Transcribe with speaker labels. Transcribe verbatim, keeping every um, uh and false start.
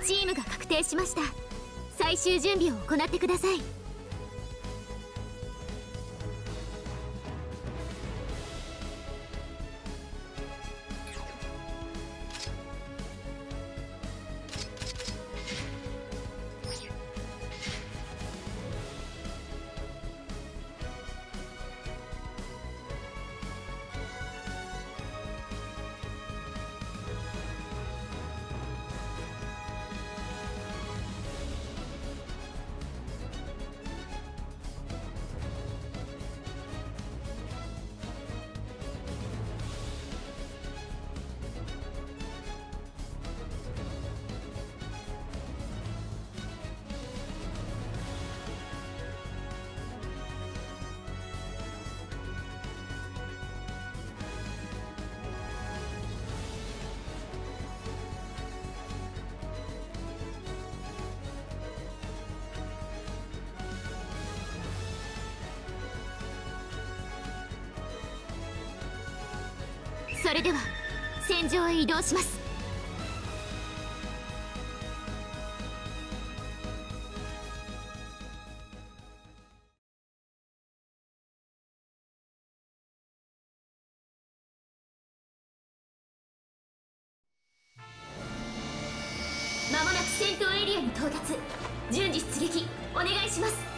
Speaker 1: チームが確定しました。最終準備を行ってください。それでは戦場へ移動します。まもなく戦闘エリアに到達。順次出撃お願いします。